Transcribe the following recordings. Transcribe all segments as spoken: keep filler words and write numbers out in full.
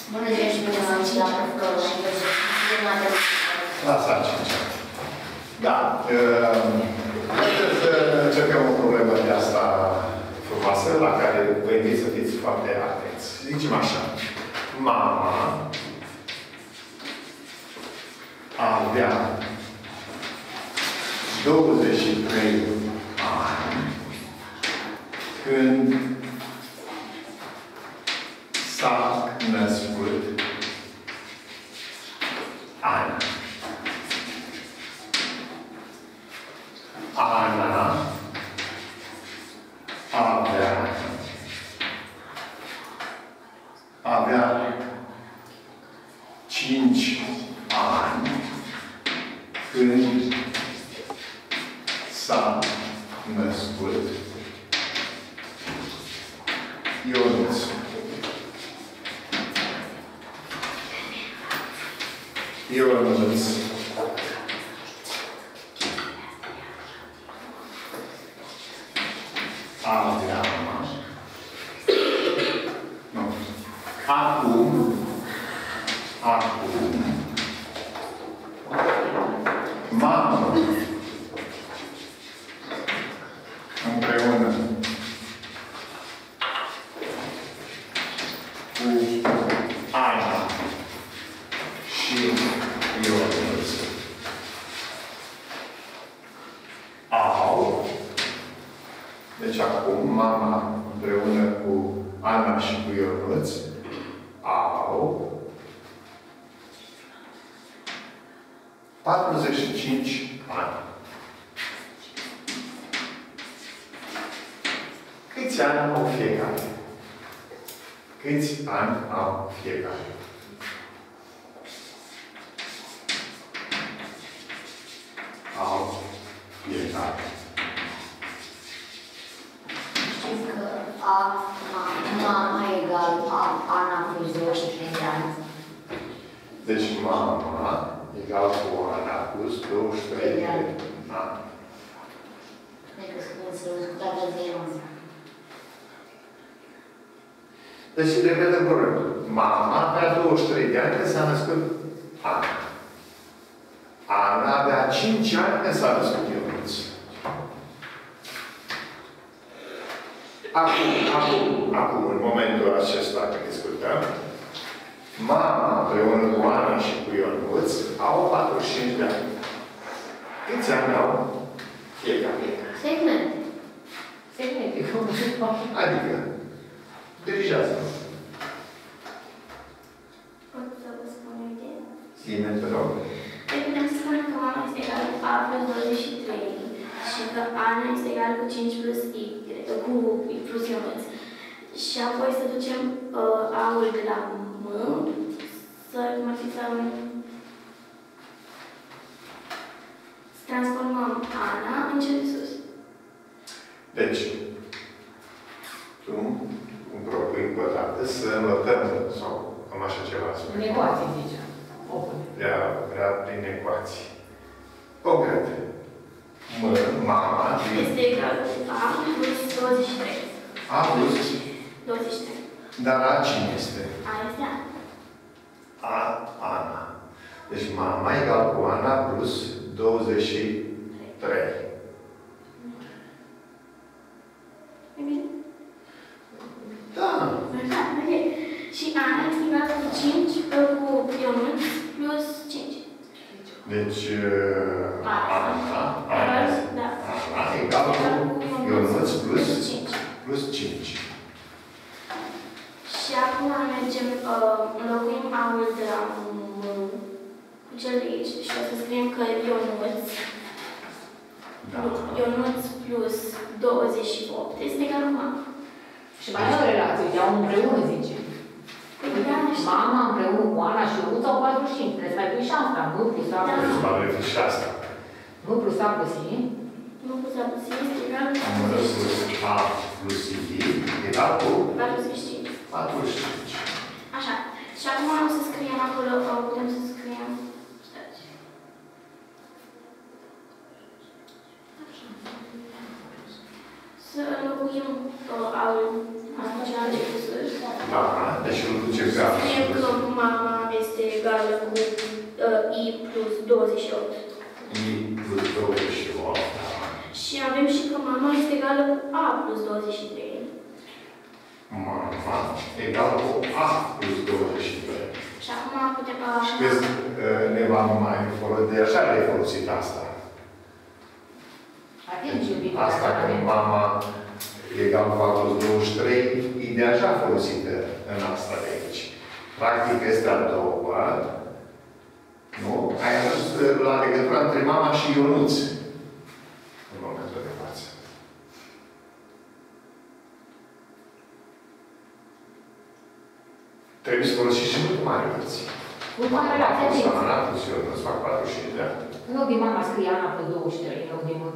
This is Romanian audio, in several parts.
Bună ziua și bine v-am găsit la profilor și lasă cinci. Da. Haideți să începem o problemă de asta frumoasă, la care vă invit să fiți foarte atenți. Zicem așa. Mama avea douăzeci și trei ani când s-a născut Ana. Ana avea avea cinci ani când s-a născut Ionuț. Ionuț avea nu. Acum acum mama împreună cu Ana și Ionuț au, deci acum mama împreună cu Ana și cu Ionuț au patruzeci și cinci ani. Câți ani au fiecare? Câți ani au fiecare? Au fiecare. Știți că A, mama egal A, Ana plus douăzeci și trei de ani. Deci mama egal cu Ana plus douăzeci și trei de ani. Cred că spune să discutați de el. Deci, repetăm corect. Mama avea douăzeci și trei de ani când s-a născut Ana. Ana avea cinci ani când s-a născut Ionuț. Acum, acum, acum, în momentul acesta când discutăm, mama împreună cu Ana și cu Ionuț au patruzeci și cinci de ani. Câți ani au fiecare? Segment. Segment. Adică, dirigează-mă. Pot să vă spun o idee? Zi-mi, te rog. Deci putem să spunem că mama este egală cu A plus douăzeci și trei și că Ana este egală cu cinci plus I, cu I plus Ionuț. Și apoi să ducem uh, A-ul de la M, să, cum ar fi să, să transformăm Ana în cel de sus. Deci, tu îmi propui încă o dată să notăm, sau cam așa ceva. În ecuații, zicea. Vrea, vrea prin ecuații. Concret. M, mama, Este egal cu A plus douăzeci și trei. A plus douăzeci și trei. Dar A cine este? A este A. A, Ana. Deci mama egal cu Ana plus douăzeci și trei. E bine? Da. Da, ok. Și Ana este egal cu cinci cu Ionuț plus cinci. Deci, Ana, Ana, Da. Ana egal cu Ionuț plus cinci. plus cinci. Și acum mergem, uh, înlocuim A-ul de la M cu cel de aici. Și o să scriem că Ionuț, Da. Ionuț plus douăzeci și opt este egal cu mama. Și mai e o relație, uite, au împreună, zice. Mama împreună cu Ana și Ionuț au patruzeci și cinci. Trebuie să mai pui și asta. M plus A plus I. Deci m-am referit și asta. M plus A plus I. M plus A plus I este egal cu Am răspuns A plus I egal cu patruzeci și cinci. patruzeci și cinci. Așa. Și acum o să scriem acolo, putem să scriem... Stați. Să înlocuim uh, al celălalt de sus. Da, deci îl ducem pe A. Scriem că I plus douăzeci și opt. I plus douăzeci și opt. Și avem și că mama este egală cu A plus douăzeci și trei. Mama egal cu A plus douăzeci și trei. Și acum putem... Și vezi, ne vom mai folosi, de așa le-ai folosit asta. Asta când mama egal cu A plus douăzeci și trei, e deja folosită în asta de aici. Practic este a doua, nu? Ai ajuns la legătura între mama și Ionuț. În momentul de față. Trebuie să folosești și mult mare relație. Mult mare relație. Ana plus Ionuț fac patruzeci și cinci de ani. În loc de mama scrie Ana plus douăzeci și trei, în loc de mă.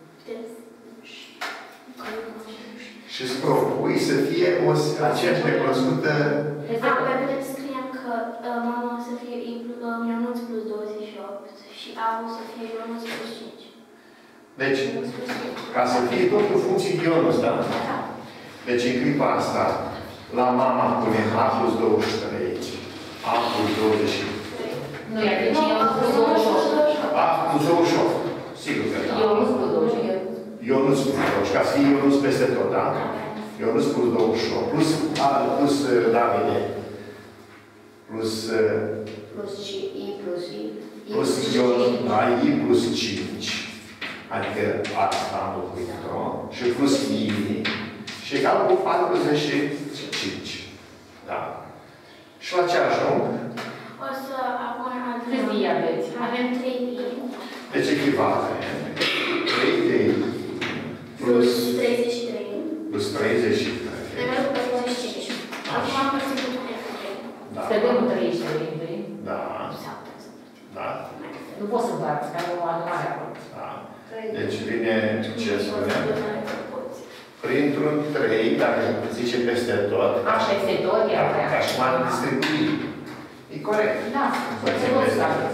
Și îți propui să fie o, aceeași recunoscută... A, pe putem să scriem că uh, mama o să fie uh, Ionuț plus douăzeci și opt și A o să fie Ionuț plus cinci. Deci, ca să fie tot în funcție de Ionuț, da? Da. Deci, în clipa asta, la mama punem A plus douăzeci și trei, A plus douăzeci și trei. Nu, iar deci Ionuț plus douăzeci și opt. A plus douăzeci și opt. Sigur că da. Ionuț plus douăzeci și opt. Ionuț plus douăzeci și opt. Ca să fie Ionuț peste tot, da? Ionuț plus douăzeci și opt. Plus, A, plus Davide. Plus... Plus I plus I. Plus Ionuț, da, I plus cinci. Adică asta am locuit-o. Și plus I. Și egal cu patruzeci și cinci. Da. Și la ce ajung? O să acum Câți I aveți? avem trei I. Deci echivalent. trei de I Plus treizeci și trei. plus treizeci și trei. Egal cu patruzeci și cinci. Acum am părțit cu trei. Da. Să dăm treizeci și trei. Da. Da. Nu pot să împarți, că am o adunare acolo. Da. Deci vine ce spune? Printr-un trei, dacă zice peste tot. Așa este tot, iar Da, ca și m-am distribuit. E corect. Da, Părțim peste tot.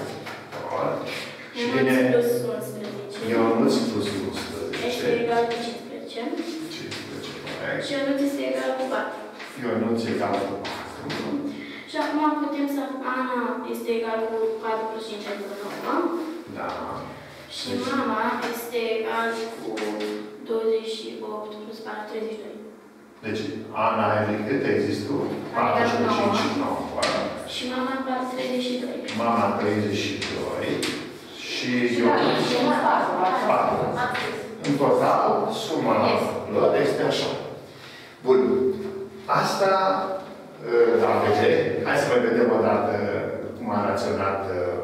Și vine Ionuț plus unsprezece. Ionuț plus Este unsprezece. egal cu cincisprezece. cincisprezece, corect. Și Ionuț este egal cu patru. Ionuț egal cu patru. Și acum putem să... Ana este egal cu patru plus cinci, adică nouă. Da. Și mama este egal cu douăzeci și opt plus patru, treizeci și doi. Deci, Ana, cât există tu? patru și cinci și nouă. Și mama va treizeci și doi. Mama treizeci și doi. Și Ionuț patru. În total, suma lor este așa. Bun. Asta, la vedere, hai să mai vedem o dată cum a raționat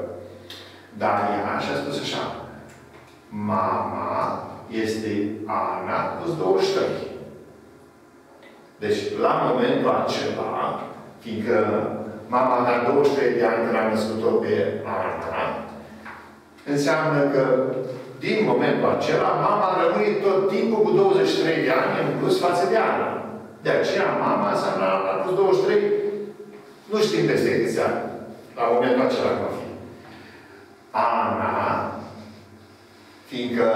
Daria și a spus așa. Mama este Ana plus douăzeci și trei. Deci, la momentul acela, fiindcă mama avea douăzeci și trei de ani când a născut-o pe Ana, înseamnă că, din momentul acela, mama rămâne tot timpul cu douăzeci și trei de ani în plus față de Ana. De aceea, mama înseamnă Ana plus douăzeci și trei, nu știm peste câți ani, la momentul acela va fi. Ana, fiindcă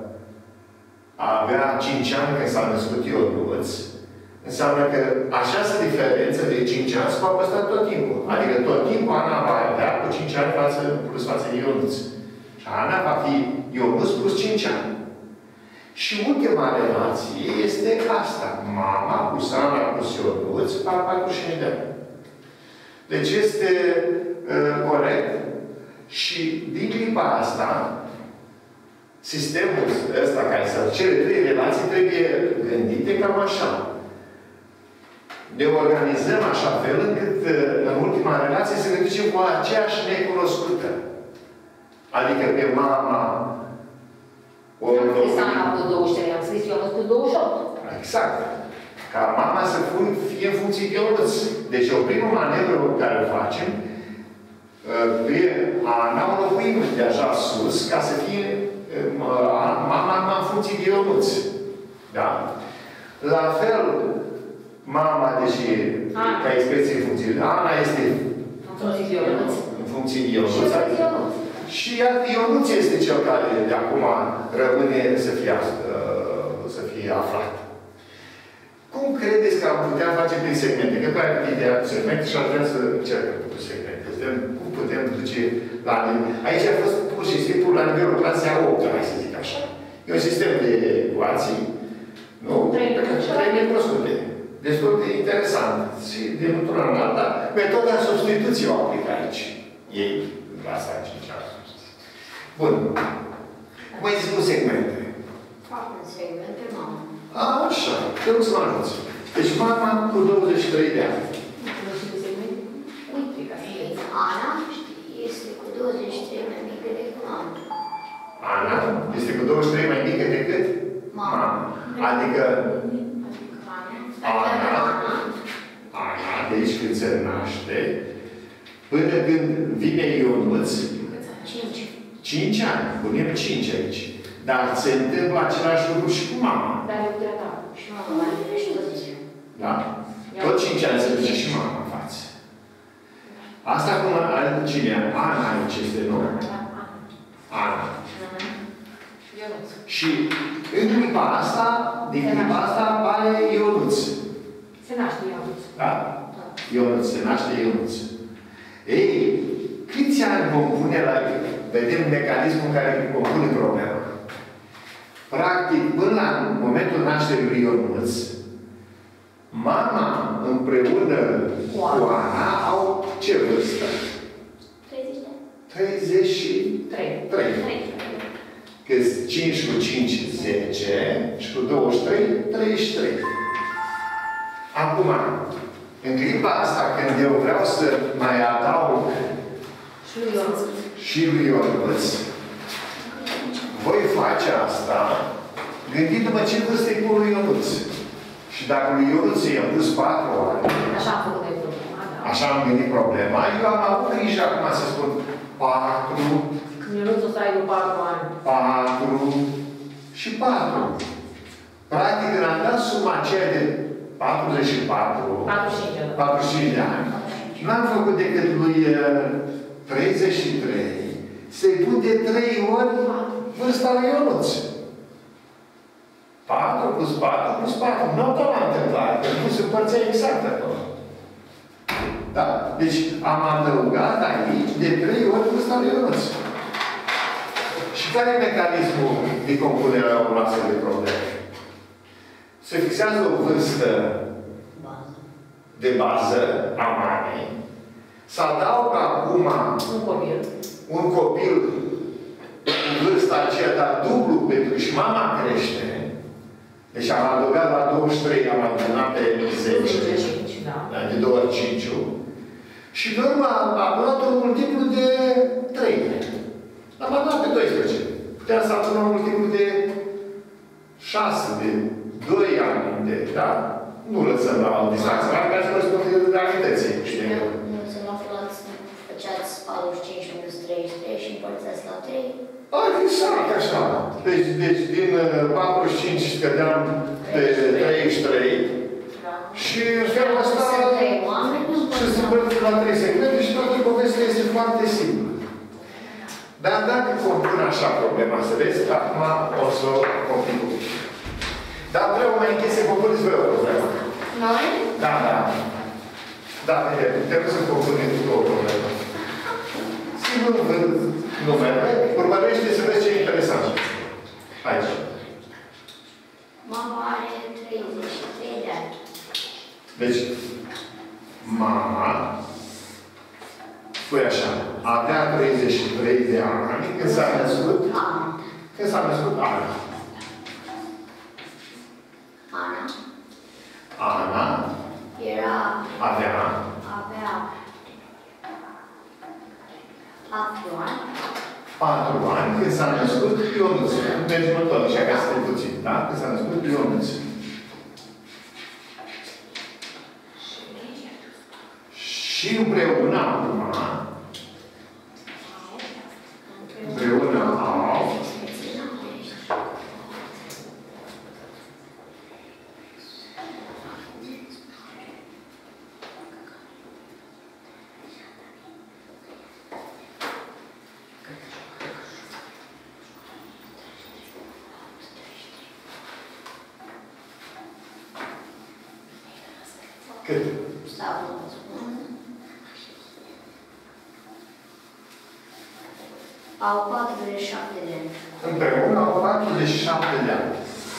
avea cinci ani când s-a născut Ionuț, înseamnă că această diferență de cinci ani se va păstra tot timpul. Adică tot timpul Ana va avea cu cinci ani față, plus față de Ionuț. Și Ana va fi Ionuț plus cinci ani. Și ultima relație este asta. Mama plus Ana plus Ionuț fac patruzeci și cinci de ani. Deci este uh, corect. Și din clipa asta, sistemul ăsta care să cele trei relații trebuie gândite cam așa. Ne organizăm așa fel încât în ultima relație să ne ducem cu aceeași necunoscută. Adică pe mama o am scris Ana cu douăzeci și trei, am scris Ionuț cu douăzeci și opt. Exact. Ca mama să fie în funcție de Ionuț. Deci o primă manevră pe care o facem, pe Ana o locuim deja sus, ca să fie mama în funcție de Ionuț. Da? La fel, mama, deci, Ana. ca expresie în funcție de Ana, este În funcție de Ionuț. în funcție de Ionuț. Și de Ionuț. Și iată, Ionuț este cel care de acum rămâne să fie, să fie aflat. Cum credeți că am putea face prin segmente? Că tu ai ideea cu segmente și aș vrea să încercăm cu segmente. Să vedem cum putem duce la nivel. Aici a fost pur și simplu la nivelul clasei a opta, hai să zic așa. E un sistem de ecuații, nu? trei microscute. Destul de interesant. Și din într-una în alta, metoda substituției o aplică aici. Ei, în clasa a cincea. Bun. Cum ai zis cu segmente? Fac în segmente, mamă. A, așa. Te rog să mă ajuți. Deci mama cu douăzeci și trei de ani. Nu știu de segmente? Uite, ca să vezi. Ana este cu douăzeci și trei mai mică decât mama. Ana este cu douăzeci și trei mai mică decât Mama. Adică Ana. Ana, Ana, deci când se naște, până când vine Ionuț, Cinci. cinci ani, punem cinci aici. Dar se întâmplă același lucru și cu mama. Dar eu te dau. Și mama mai are și doisprezece. Da? Tot cinci ani se duce și mama în față. Asta cum are cine? Ana aici este nou. Ana. Și în clipa asta, din clipa asta, apare Ionuț. Se naște Ionuț. Da? Ionuț, se naște Ionuț. Ei, câți ani vom pune la... Vedem mecanismul care compune problema. Practic, până la momentul nașterii lui Ionuț, mama împreună cu Ana au ce vârstă? treizeci de ani. treizeci și Trei. trei. Că cinci cu cinci, zece și cu douăzeci și trei, treizeci și trei. Acum, în clipa asta, când eu vreau să mai adaug Și lui Ionuț. și lui Ionuț, voi face asta gândindu-mă ce vârstă e cu lui Ionuț. Și dacă lui Ionuț i-am pus patru ani, Așa am făcut de problema, da. așa am gândit problema, eu am avut grijă acum să spun patru, Când Ionuț o să aibă patru ani. patru și patru. Practic, când am dat suma aceea de patruzeci și patru, patruzeci și cinci. patruzeci și cinci de ani, n-am făcut decât lui uh, treizeci și trei să-i pun de trei ori vârsta lui Ionuț. patru plus patru plus patru. Nu au dat la întâmplare, că nu se împărțea exact acolo. Da? Deci am adăugat aici de trei ori vârsta lui Ionuț. Și care e mecanismul de compunere a unor astfel de probleme? Se fixează o vârstă de bază a mamei, să adaugă acum Un copil. un copil cu vârsta aceea, dar dublu, pentru că și mama crește. Deci am adăugat la douăzeci și trei, am adunat pe zece. Da. De două ori cinci. Și pe urmă am luat un multiplu de trei. Am adunat pe doisprezece. Puteam să adunăm un multiplu de șase, de doi ani, de, da? Nu lăsăm la o distanță, dar ca să răspundem de realității. Nu să mă aflați, făceați patruzeci și cinci minus treizeci și trei și împărțeați la trei. Ar fi exact așa. Deci, deci din patruzeci și cinci scădeam pe treizeci și trei și în felul ăsta și se împărțim la trei segmente și toată povestea este foarte simplă. Dar dacă compun așa problema, să vezi, acum o să o complic. Dar vreau mai închei să compuneți voi o problemă. Noi? Da, da. Da, bine, trebuie să compunem o problemă. Sigur, numele, urmărește să vezi ce e interesant. Aici. Mama are treizeci și trei de ani. Deci, mama, spui așa, avea treizeci și trei de ani când s-a născut, când s-a născut Ana. Ana Ana era, avea avea patru ani. patru ani când s-a născut Ionuț. Mergem în tot, așa ca să te puțin, da? Când s-a născut Ionuț. Și împreună acum, împreună au Cât? Stau să vă spun. Au patruzeci și șapte de ani. Împreună au patruzeci și șapte de ani.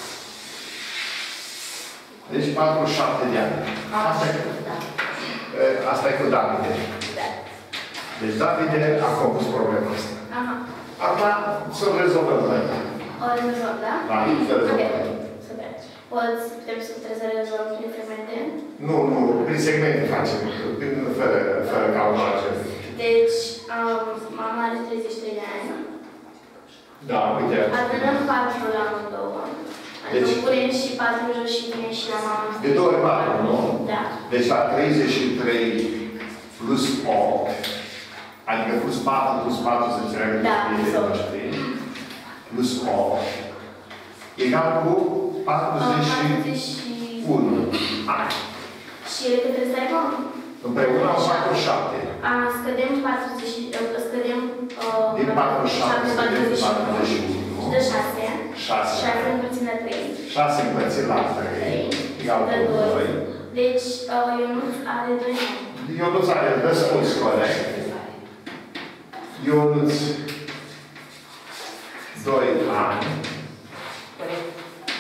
Deci patruzeci și șapte de ani. Asta e, Da. asta e cu Davide. Da. Deci Davide a compus problema asta. Aha. Acum să o rezolvăm noi. O rezolvăm, da? Da, să rezolvăm. Super. Poți, putem să trebuie să rezolvăm prin segmente? Nu, nu, prin segmente facem, prin, fără, fără calculare. Deci, um, mama are treizeci și trei de ani. Da, uite. Adunăm patru la amândouă. Adică Deci- punem și patru jos și vine și la mama. De două ori patru, nu? Da. Deci la treizeci și trei plus opt, adică plus patru plus patru să înțeleagă Da, prietenii plus opt. noștri, plus opt, egal cu patruzeci și unu ani. Și ele cât trebuie să aibă? Împreună au patruzeci și șapte. A, scădem patruzeci, uh, scădem uh, Din patruzeci și șapte scădem patruzeci și unu. Și de șase. șase. șase împărțit la trei. șase împărțit la trei, egal De cu doi. doi. Deci, uh, Ionuț are doi ani. Ionuț are răspuns corect. Ionuț doi ani. Corect.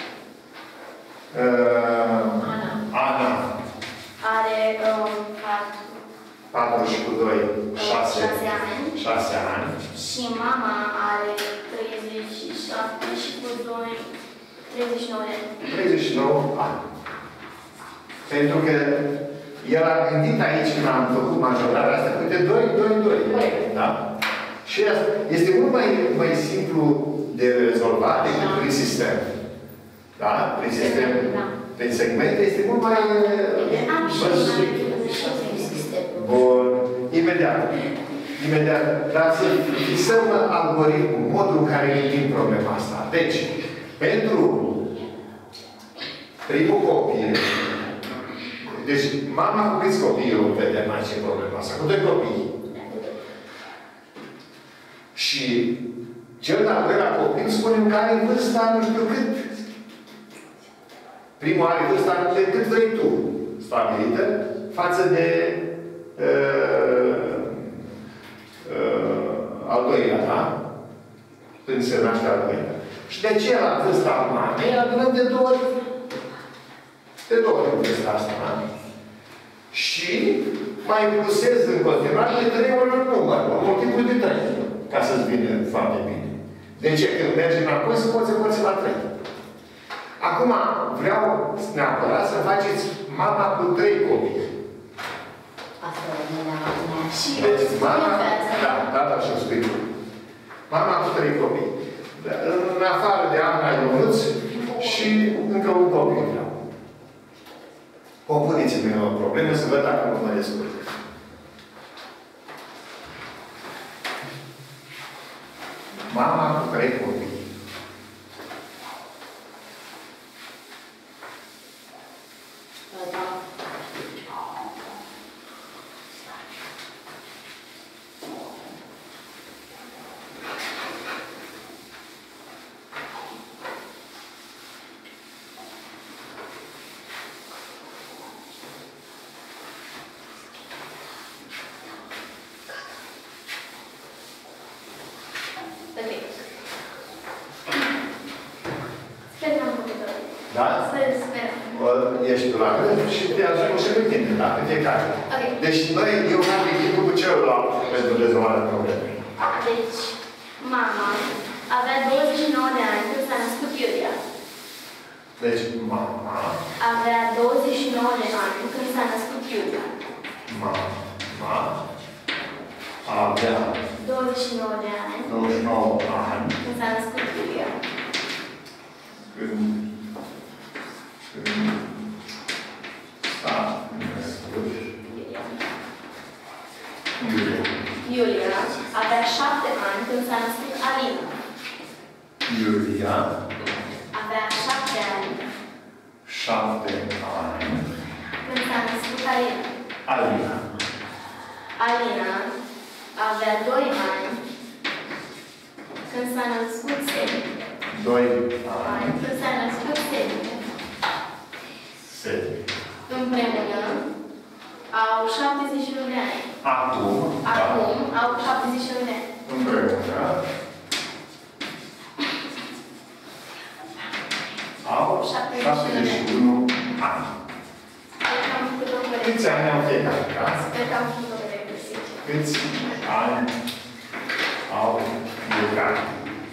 Uh, Ana. Ana Are um, patru. patru și cu doi, șase ani. șase ani. Și mama are treizeci și șapte și cu doi, treizeci și nouă de ani. treizeci și nouă ani. Pentru că el a gândit aici când am făcut majorarea asta, uite, doi, doi, doi. Da? Și asta este mult mai, mai simplu de rezolvat decât prin sistem. Da? Prin sistem, Da. prin segmente este mult mai... Am și Bun. Imediat. Imediat. Dar să fixăm algoritmul, modul în care gândim problema asta. Deci, pentru primul copil, deci mama cu câți copii eu vedem aici în problema asta? Cu doi copii. Și cel de-al doilea copil spunem că are vârsta nu știu cât. Primul are vârsta de cât vrei tu, stabilită, față de uh, uh, al doilea, da? Când se naște al doilea. Și de ce la vârsta mamei adunăm de două ori? De două ori vârsta asta, da? Și mai plusez în continuare de trei ori în număr, în multiplu de trei, ca să-ți vină foarte bine. De ce? Când mergi înapoi, să poți împărți la trei. Acum, vreau neapărat să faceți mama cu trei copii. Asta e mea. Și Deci, mama, spune da, da, da, și-o spui tu. Mama cu trei copii. În afară de Ana Ionuț și încă un copil vreau. Compuneți-mi o problemă să văd dacă nu mă descurc. Mama cu trei copii. Da. Ok. Sper că am făcut-o. Da? Sper, sper. Ești la rând și te ajung și pe tine, da? Pe fiecare. Ok. Deci noi, eu am echipul cu celălalt pentru rezolvarea problemei. Deci, mama avea douăzeci și nouă de ani când s-a născut Iulia. Deci, mama, Avea douăzeci și nouă de ani când s-a născut Iulia. mama, avea douăzeci și nouă de ani douăzeci și nouă ani când s-a născut Iulia. când, când s-a născut Iulia. Iulia. Iulia avea șapte ani când s-a născut Alina. Iulia, Avea șapte ani șapte ani, când s-a născut Alina. Alina. Alina avea doi ani când s-a născut Semi. Doi Ani ani, când s-a născut Semi. Semi. Împreună au șaptezeci și unu de ani. Acum, da? Acum au șaptezeci și unu de ani. Împreună. Au șaptezeci și unu ani. Sper că am făcut o corecție. Câți ani au fiecare, da? Sper că am făcut o corecție. Câți ani au fiecare?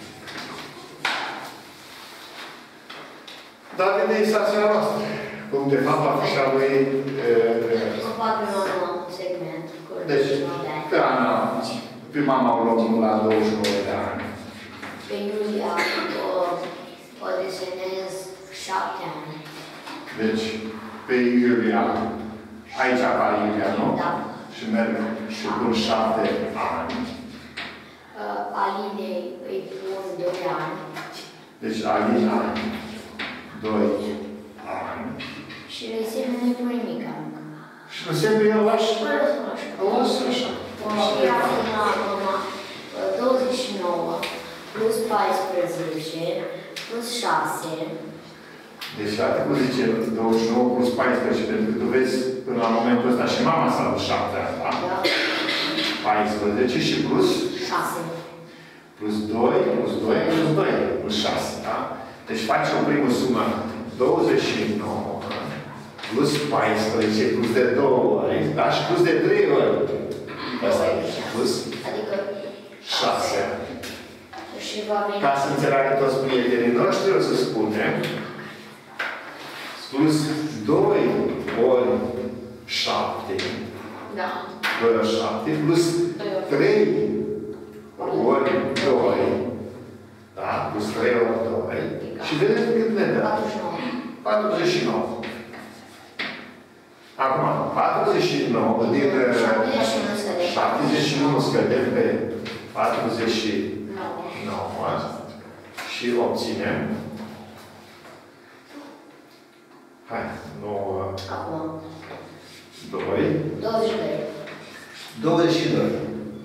Dar de instalația noastră, cum de fapt afișa lui... Cu patru nouă segment. Deci, pe Ana, pe mama o luăm la douăzeci și nouă de ani. Pe Iulia o, o desenez șapte ani. Deci, pe Iulia, aici apare Iulia, nu? Da. Și merg și pun șapte ani. Uh, Alinei îi pun doi ani. Deci, Alina, doi ani. Și le semne nu-i pun nimic încă. Și nu se el lași? Fără să mă știu. Îl lasă așa. Și acum, acum, douăzeci și nouă plus paisprezece plus șase. Deci, iată cum zice, douăzeci și nouă plus paisprezece, pentru că tu vezi, până la momentul ăsta, și mama s-a dus șapte ani, da? Da? paisprezece și plus șase. plus doi, plus doi, plus doi, plus șase, da? Deci faci o primă sumă, douăzeci și nouă, plus paisprezece, plus de două ori, da? Și plus de trei ori. Asta e, plus Adică șase. și va veni. Ca să înțeleagă toți prietenii noștri, o să spunem, plus doi ori șapte, Da. doi ori șapte, plus trei ori doi, da? Plus trei ori doi. Și vedem cât ne dă. patruzeci și nouă. patruzeci și nouă. Acum, patruzeci și nouă din șaptezeci și unu scădem pe patruzeci și nouă și obținem. Hai, nouă, Acum. doi, douăzeci și doi. douăzeci și doi.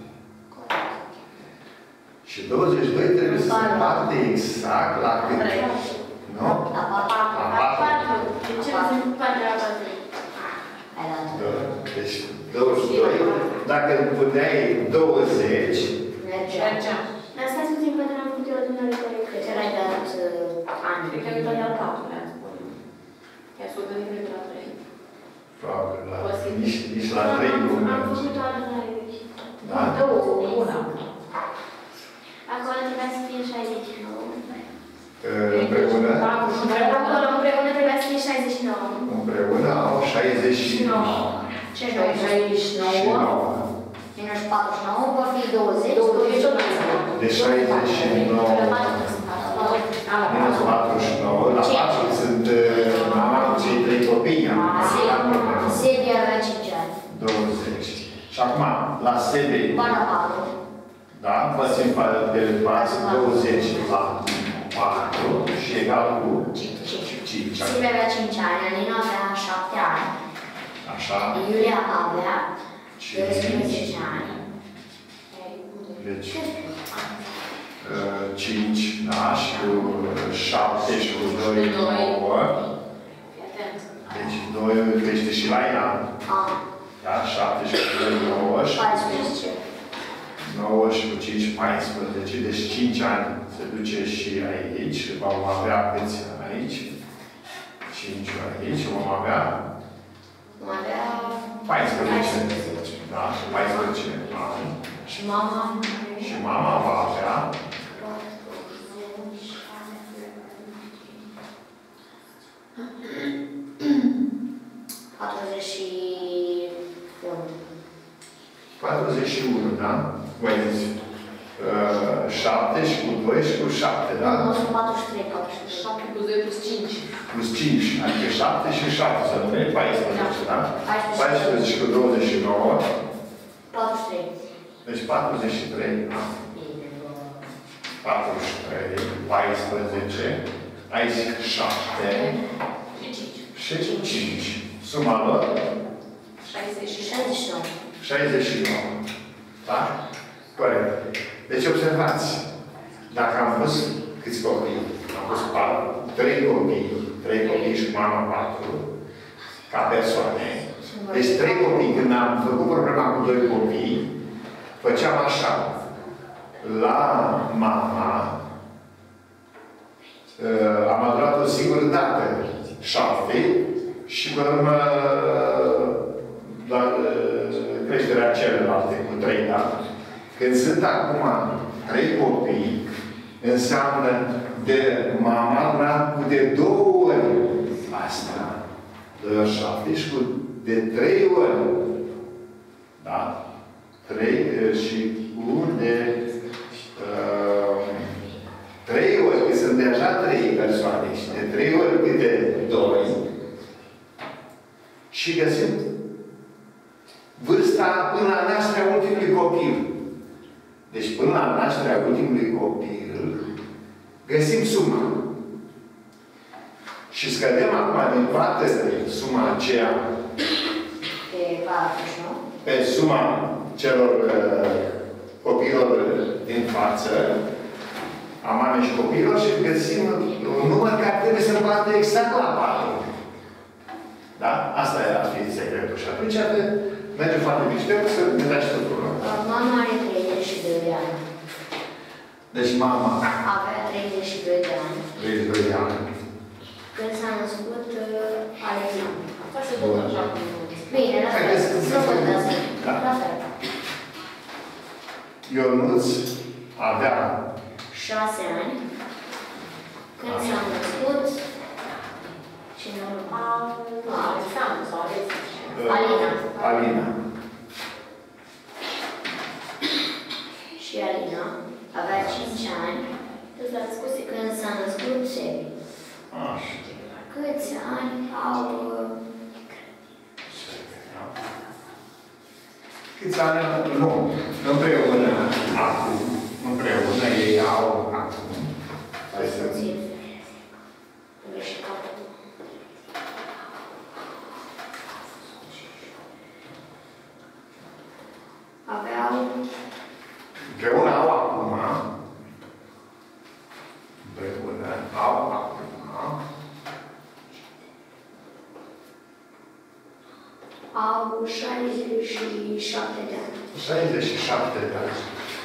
Și douăzeci și doi trebuie să se bate exact la cât? Nu? La patru. La La patru. patru. De ce nu sunt patru la patru? Hai la Da. Deci, douăzeci și doi. Dacă puneai douăzeci, mergea. Mergea. Dar stai puțin, poate n-am făcut eu adunare corectă. Cât erai dat uh, ani? Cred că îi dădea patru, le-am spus. Ea s-o gândit cred că la trei. probabil, la, Posibil. nici, nici la trei nu Am merge. făcut o adunare veche. Da? Două, una. Acolo trebuia să fie șaizeci și nouă. Împreună, Acolo împreună trebuia să fie șaizeci și nouă. împreună au șaizeci și nouă. Ce noi? șaizeci și nouă. Minus patruzeci și nouă va fi douăzeci. douăzeci și nouă. De șaizeci și nouă minus patruzeci și nouă, la patru sunt uh, mama cu cei trei copii. Sebi avea cinci ani. douăzeci. Și acum, la Sebe, Bana patru. da, facem pe față douăzeci la patru și egal cu cinci. Sebi avea cinci ani, Alina avea șapte ani. Așa. Iulia avea doisprezece ani. Deci, cinci, da, și cu șapte și cu doi, nouă. Deci, doi crește și la ea. Da, șapte și cu doi, nouă. paisprezece. nouă și cu cinci, paisprezece. Deci, cinci ani se duce și aici. Vom avea câți aici? cinci aici. Vom avea Vom avea paisprezece. paisprezece. Da, și paisprezece ani. Și mama? Și mama va avea patruzeci și unu. patruzeci și unu, da? Mai zis. șapte și cu doi și cu șapte, da? Nu, sunt patruzeci și trei, patruzeci și trei. șapte plus doi plus cinci. Plus cinci, adică șapte și șapte, să rămâne paisprezece, da? paisprezece și cu douăzeci și nouă, patruzeci și trei. deci patruzeci și trei, da? patruzeci și trei, paisprezece, aici șapte și cinci. Suma lor? șaizeci și șaizeci și nouă. șaizeci și nouă. Da? Corect. Deci observați, dacă am pus câți copii, am pus patru, trei copii, trei copii și mama patru, ca persoane, să Deci trei copii. Când am făcut problema cu doi copii, făceam așa. La mama am adurat o singură dată șapte și pe urmă la creșterea celelalte cu trei date. Când sunt acum trei copii, înseamnă de mama mea cu de două ori. Asta. De șapte și cu de trei ori. Da? Trei și cu de uh, trei ori, că sunt deja trei persoane și de trei ori câte doi. Și găsim vârsta până la nașterea ultimului copil. Deci până la nașterea ultimului copil găsim suma. Și scădem acum din toată suma aceea Pe patruzeci, nu? pe suma celor uh, copiilor din față, a mamei și copiilor, și găsim un număr care trebuie să bată exact la patru. Da? Asta era fi secretul. Și atunci merge foarte bine. Și trebuie să ne dai și totul. Mama are treizeci și doi de ani. Deci mama Avea treizeci și doi de ani. treizeci și doi de ani. Când s-a născut uh, Alexia. Asta se tot așa cu Bine, la fel. Haideți să Nu contează. Da. La fel. Ionuț avea șase ani. Când s-a născut, cine urma? Alexandru sau Alexia. uh, Alina. Alina. Și Alina avea cinci ani. Când s-a născut Sebi. Așa. Câți ani au... Câți ani? Nu. Împreună. Acum. Împreună. Ei au acum. Hai să Puțin. Îmi și capul. Aveau... Împreună au acum. Împreună au acum. Au șaizeci și șapte de ani. șaizeci și șapte de ani.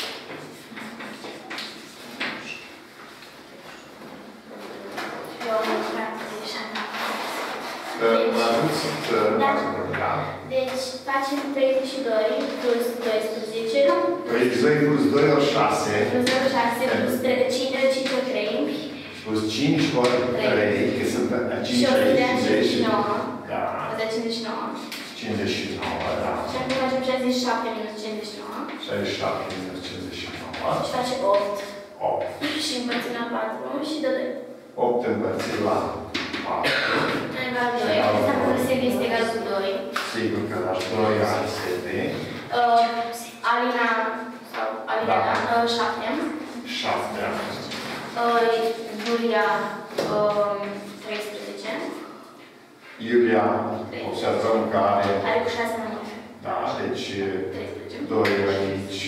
Eu am treizeci și ani. Mă ajut să facem program. Deci facem treizeci și doi plus doisprezece treizeci și doi plus doi ori șase. plus zero virgulă șase plus cinci ori trei Plus cinci ori trei, că sunt și o sută cincizeci și nouă. Da. o sută cincizeci și nouă. cincizeci și nouă, da. Și acum facem șaizeci și șapte minus cincizeci și nouă. șaizeci și șapte minus cincizeci și nouă. Și face opt. opt. Și împărțim la patru și dă doi. opt împărțit la patru. Egal doi. Înseamnă că S este egal cu doi. Sigur că la doi ani se de Uh, Alina sau Alina, Da. uh, șapte. șapte ani. Uh, Iulia, uh, treisprezece. Iulia, observăm că are, Are cu șase mai mult. da, deci treisprezece. doi aici.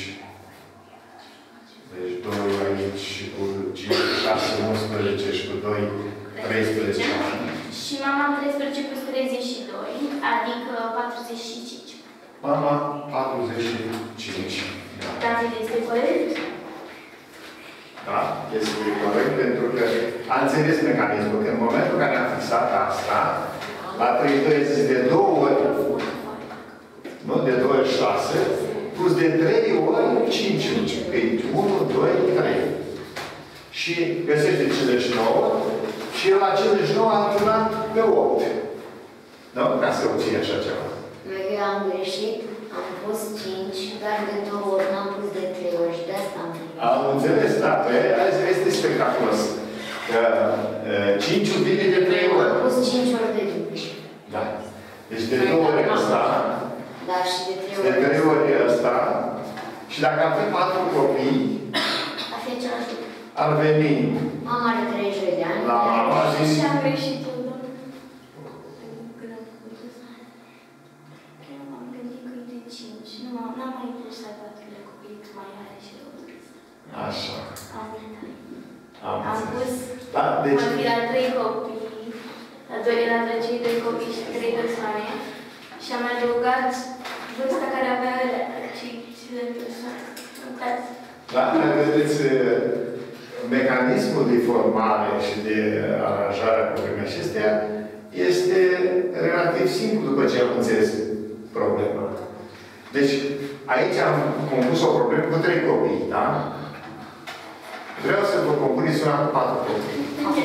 Deci doi aici și cu cinci, șase, unsprezece și cu doi, treisprezece ani. Și mama treisprezece plus treizeci și doi, adică patruzeci și cinci. Mama, patruzeci și cinci. Da. Dar este corect? Da? Este corect pentru că a înțeles mecanismul. Că în momentul în care am fixat asta, la treizeci și doi zis de două ori, nu? De două ori șase, plus de trei ori cinci. Că e unu, doi, trei. Și găsește cincizeci și nouă și la cincizeci și nouă a adunat pe opt. Nu? Ca să obții așa ceva. Eu am greșit, am pus cinci, dar de două ori n-am pus de trei ori și de asta am greșit. Am înțeles, da. Păi, asta este spectaculos. Că cinci vine de trei ori. Am pus cinci ori de dubli. Da. Deci de două ori ăsta, Da, și de trei de ori. trei ori ăsta, și dacă am fi patru copii, Ar fi același lucru. ar veni Mama are treizeci și doi de ani. la mama zis, Și am greșit eu, da? Când am făcut asta. Că eu m-am gândit că e de cinci. Nu, m-am- n-am mai pus să aibă atâtea copii, că mai are și eu. așa, Am uitat. am Am înțeles. pus, Da, deci, am fi la trei copii, la doi, la doi, cei doi copii și trei persoane. și am adăugat vârsta care avea cei cinci persoane. Da, vedeți, mecanismul de formare și de aranjare a problemei acestea este relativ simplu după ce am înțeles problema. Deci, aici am compus o problemă cu trei copii, da? Vreau să vă compuneți una cu patru copii.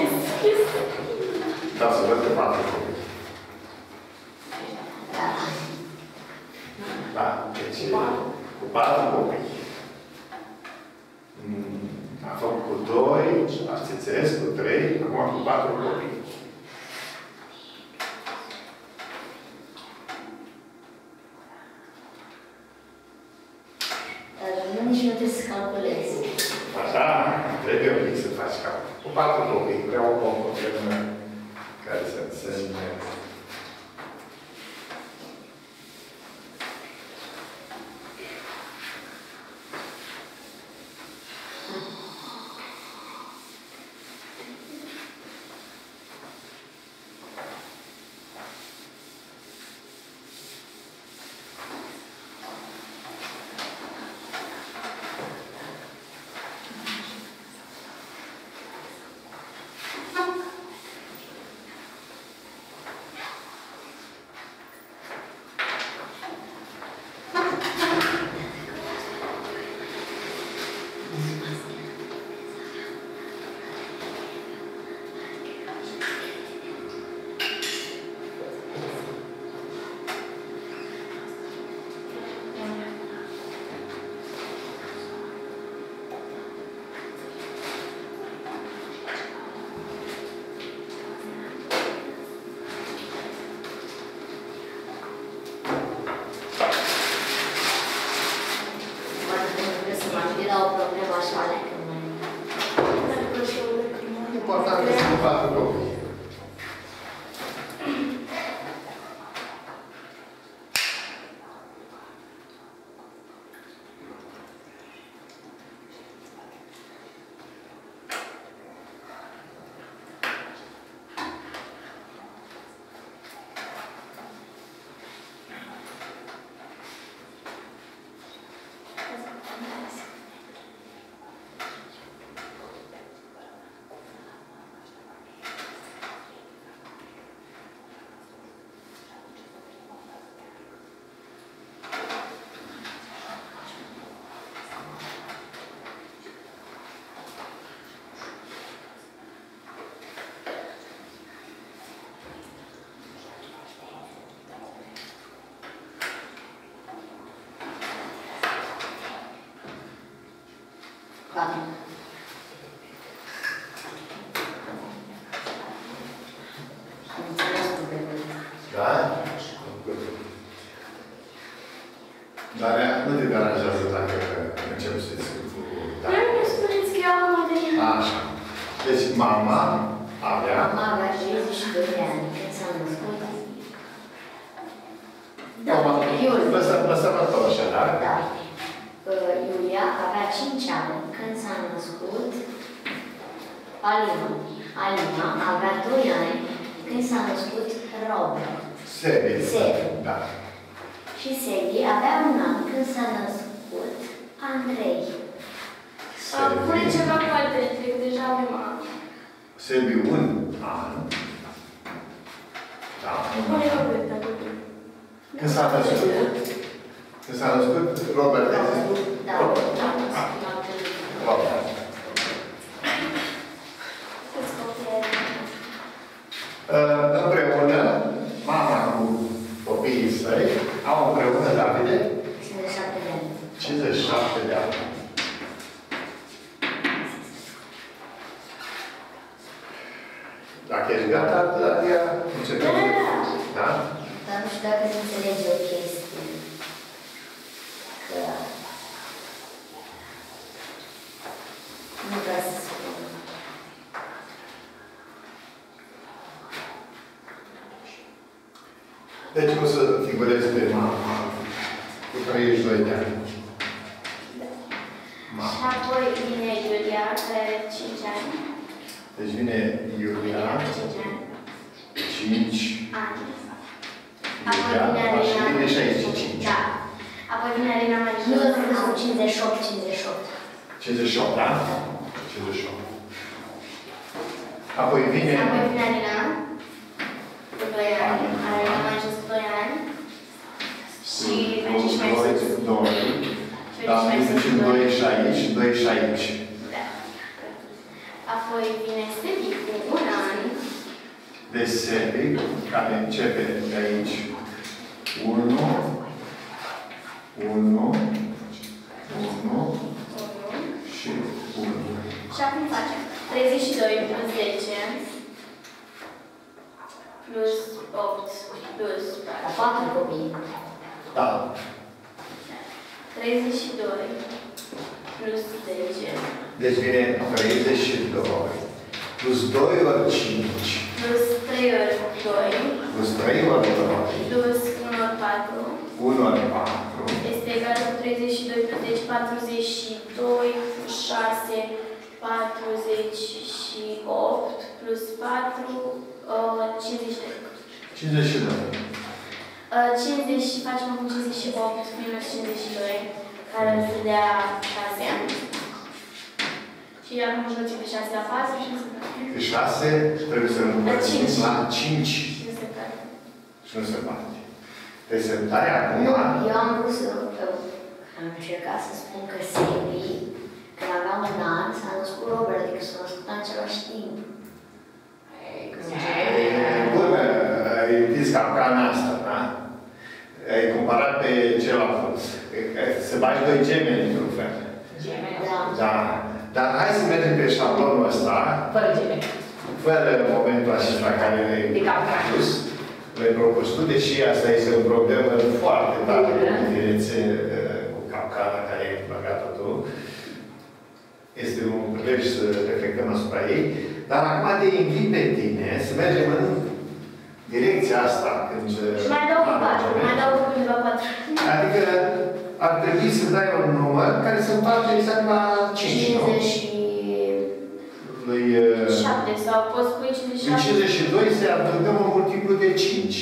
Da, să văd că patru copii. Da, deci cu patru copii. Am făcut cu doi, ați înțeles, cu trei, acum cu patru copii. Dar nu nici nu trebuie să calculezi. Așa, trebuie un pic să faci calcul. Cu patru copii, vreau o problemă care să însemne. Important este cu patru copii. Patru. Am înțeles problemele. Da? Dar nu te deranjează dacă încep să discuți cu... Vreau să spuneți că eu am material. Așa. Deci mama avea... Mama avea treizeci și doi de ani când s-a născut. Da, lăsăm tot așa, da? Da. Iulia avea cinci ani când s-a născut Alina. Alina avea doi ani când s-a născut Robert. Sebi. Sebi. Da. Și Sebi avea un an când s-a născut Andrei. Pune ceva cu altele, că deja avem an. Sebi un an. Da. Pune Robert, dacă Când s-a născut? Când s-a născut Robert, ai zis tu? Da. Robert. Robert. Împreună, mama cu copiii săi au împreună, Davide, cincizeci și șapte de ani. cincizeci și șapte de ani. Dacă ești gata, Daria, începem. Da? Dar nu știu dacă se înțelege o chestie. Că nu vreau să spun. Deci o să figurezi pe mama cu treizeci și doi de ani. Și apoi vine Iulia, pe cinci ani. Deci vine Iulia, cinci ani. cinci Ani. Apoi vine și Alina. vine șaizeci și cinci. Da. Apoi vine Alina mai Nu, jos. nu, nu, cincizeci și opt, cincizeci și opt. cincizeci și opt, da? cincizeci și opt. Apoi vine... Apoi vine Alina. Cu doi ani. Alina mai jos cu doi ani. Și merge și mai sus. doi. Da, zicem doi și aici, doi și aici. Da. Apoi vine Sebi cu un an. De Sebi, care începe de aici. unu, unu, unu și unu. Și acum facem treizeci și doi plus zece plus opt plus La patru copii. Da. treizeci și doi plus zece Deci vine treizeci și doi plus doi ori cinci plus trei ori doi plus trei ori doi plus unu ori patru unu ori patru este egal cu treizeci și doi plus zece, patruzeci și doi plus șase, patruzeci și opt plus patru, cincizeci și doi. cincizeci și doi. cincizeci și facem acum cincizeci și opt minus cincizeci și doi, care îți dea șase. Și acum înjunge pe șase la patru și nu se poate. Pe șase trebuie să împărțim la cinci Și nu se poate. și nu se poate. Deci se tare acum. Nu, eu am vrut să... Am încercat să spun că Sebi, când aveam un an, s-a născut Robert, adică s-a născut în același timp. Bună, ai zis capcana asta, da? Ai comparat pe celălalt. Se bagi doi gemeni, într-un fel. Gemeni. Da. Da. Dar hai să mergem pe șablonul ăsta, Fără gemeni. fără momentul acesta care De le-ai capcana. propus, le-ai propus tu, deși asta este o problemă foarte tare de diferențe cu capcana care ai băgat-o tu. Este un prilej să reflectăm asupra ei. Dar acum te invit pe tine să mergem în direcția asta. Când Și mai dau cu patru, mai dau cu câteva patru. adică ar trebui să dai un număr care să împarte exact la cinci, nu? cincizeci și... Lui, șapte sau poți spui cincizeci și lui șapte. cincizeci și doi se adăugăm un multiplu de cinci.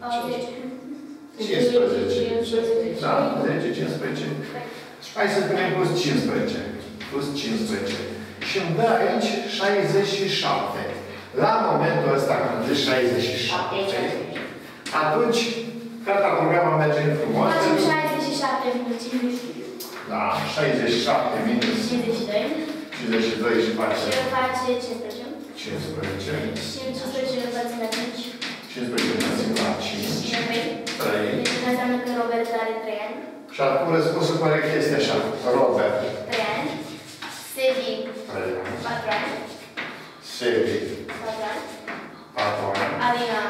cincisprezece. Da, zece, cincisprezece. Hai să spunem plus cincisprezece. Plus cincisprezece. Și îmi dă aici șaizeci și șapte. La momentul ăsta, când zici șaizeci și șapte, atunci, gata, programa merge frumos. Facem șaizeci și șapte minus cincizeci și doi. Da, șaizeci și șapte minus cincizeci și doi. cincizeci și doi și face Și el face cincisprezece. cincisprezece. Și cincisprezece îl împărțim la cinci. cincisprezece împărțim la cinci. Și trei. trei. Deci asta înseamnă că Robert are trei ani. Și acum răspunsul corect este așa. Robert. trei ani. Sebi. trei ani. patru ani. Sebi. patru ani. patru ani. Alina.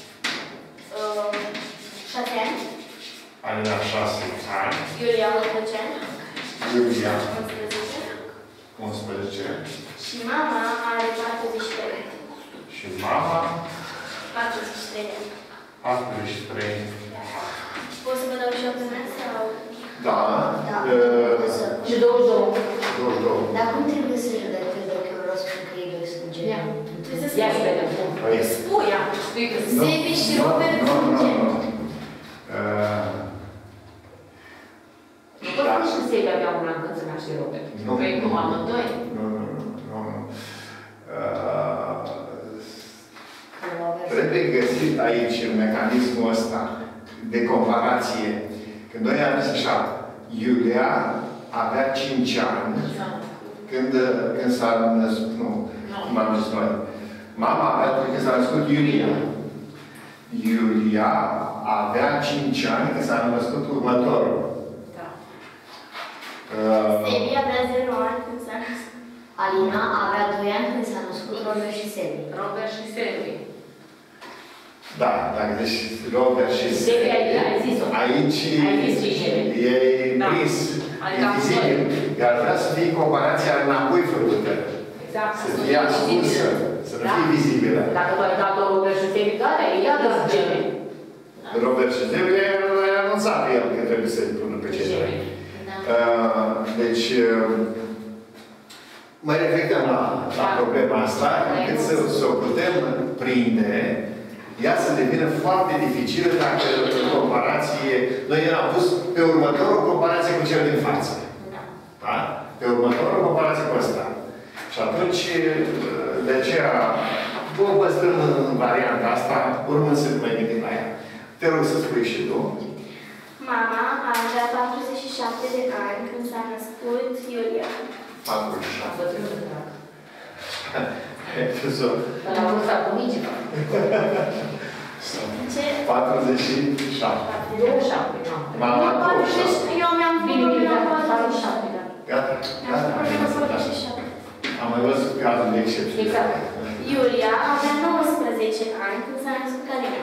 șase ani. Alina șase ani. Iulia unsprezece ani. Iulia unsprezece. unsprezece. Și mama are patruzeci și trei. Și mama patruzeci și trei ani. patruzeci și trei. Pot să vă dau și eu pe mea sau... Da. Da. Uh, Și douăzeci și doi. douăzeci și doi. Dar cum trebuie să redactez dacă eu vreau să spun că ei doi sunt Ia. gemeni? Trebuie să Ia să spui. vedem cum. Păi, Spui, ia. Spui că sunt. Sebi și nu, Robert nu, sunt nu, gemeni. nu. Uh, Nu pot spune și Sebi avea un an când se naște Robert. Nu. Păi cum amândoi? Nu, nu, nu, nu, nu. Uh, Când o avea- Trebuie găsit aici în mecanismul ăsta de comparație. Când noi am zis așa, Iulia avea cinci ani când, când s-a născut, nu, cum am zis noi. Mama avea când s-a născut Iulia. Iulia avea cinci ani când s-a născut următorul. Da. Uh, Sebi avea zero ani când s-a născut. Alina avea doi ani când s-a născut Robert și Sebi. Robert și Sebi. Da, dacă deci Robert și Sebi, ai- ai zis-o. aici Ai zis și gemeni. e Da. prins, Adică e vizibil. Iar vrea să fie comparația înapoi făcută. Exact. Să fie ascunsă, să nu Da. fie vizibilă. Dacă tu ai dat-o Robert și Sebi, care e? Ia de gemeni. Robert și Sebi a anunțat pe el că trebuie să-i pună pe cei doi. Da. Uh, Deci, uh, mai reflectăm la, la Da. problema asta, încât să, să o putem prinde ea să devină foarte dificilă dacă în comparație, noi am pus pe următorul comparație cu cel din față. Da? Pe următorul comparație cu ăsta. Și atunci, de aceea, o păstrăm în varianta asta, urmând să mai gândim la ea. Te rog să spui și tu. Mama avea patruzeci și șapte de ani când s-a născut Iulia. patruzeci și șapte. La vârsta bunicii. Ce? patruzeci și șapte. douăzeci și șapte, nu. Mama douăzeci și șapte. Eu mi-am Bine, bine, făcut da, patruzeci și șapte. Gata? Mi-am făcut patruzeci și șapte. Am mai văzut cazul de excepție. Exact. Iulia avea nouăsprezece ani când s-a născut Alina.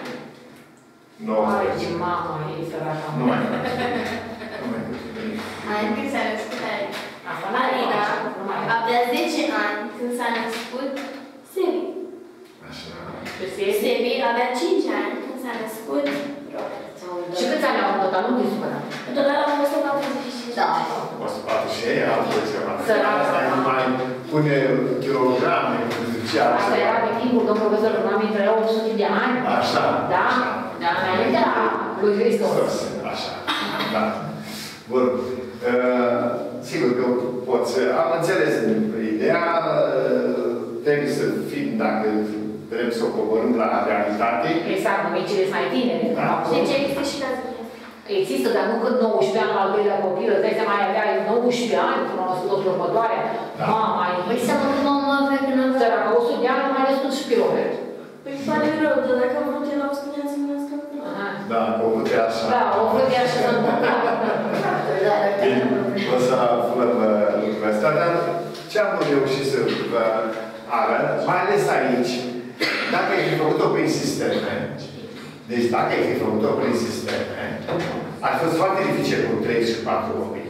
Are ce nouăsprezece. mama e săraca. Nu mai. Nu mai. Ani când s-a născut Alina. Asta Alina nu mai e. avea zece ani când s-a născut Sebi. Așa. Sebi avea cinci ani când s-a născut Robert. Și câți ani au în total? Nu te supăra. În total au fost o patruzeci și cinci. Da. o sută patruzeci și șase, altul ceva. Sărac. Asta nu mai pune kilograme, cum zicea. Asta era pe timpul domn profesor Romani, trăiau opt sute de ani. Așa. Da? Da, înainte la lui Hristos. Așa. Da. Bun. Uh, sigur că poți. Am înțeles ideea. Uh, trebuie să fim, dacă vrem să o coborâm la realitate. Exact, numai cele mai tinere. Da. Deci există și cazul. Există, dar nu când nouăsprezece ani la al doilea copil, îți dai seama, avea nouăsprezece ani până la născut următoarea. Da. Mama, ai Păi să mă mă avea când am săraca, o sută de ani, nu mai născut și pe Robert. Păi îmi pare rău, dar dacă am vrut el, au spunea să-mi nască. Da, o putea așa. Da, o vrut ea și să întâmplă. Bine, o să aflăm uh, lucrul ăsta, dar ce am reușit să vă arăt, mai ales aici, dacă ai fi făcut-o prin sisteme, deci dacă ai fi făcut-o prin sisteme, ar fi fost foarte dificil cu trei și patru copii.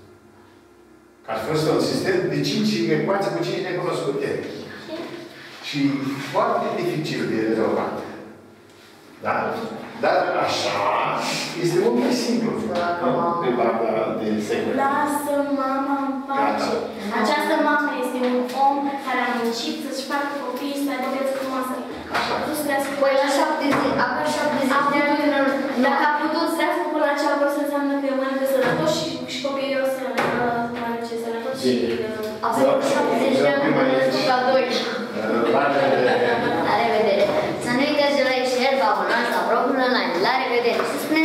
Că ar fi fost un sistem de cinci ecuații cu cinci necunoscute. Și foarte dificil de rezolvat. Da? Dar așa este mult mai simplu. Pe partea de secret. Lasă mama în pace. Această mamă este un om care a muncit să-și facă copiii să aibă o viață frumoasă. Așa. A putut să trească Păi la șaptezeci, avea șaptezeci de ani când am... Dacă a putut să trească până la acea vârstă, înseamnă că e o mănâncă sănătos și, și copiii o să mănânce sănătos și... Avea șaptezeci de ani când am născut la doi. La revedere! La revedere! Să nu uitați de like, share, abonați, apropo, la like. La revedere! Se spune